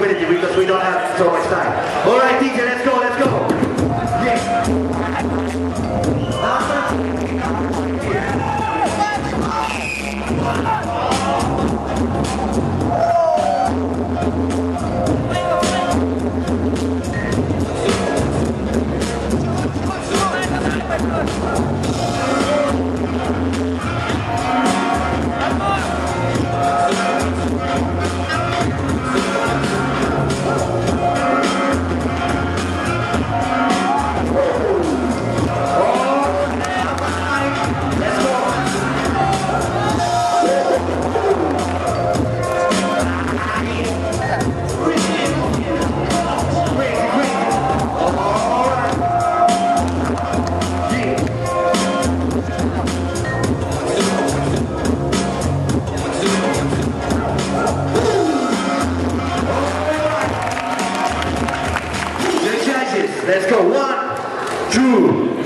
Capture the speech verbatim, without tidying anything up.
responsibility because we don't have so much time. All right, D J, let's go, let's go. Yeah. Let's go. One, two.